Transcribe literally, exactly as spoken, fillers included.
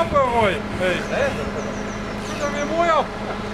op, Roy. Hey. Ziet er weer mooi op.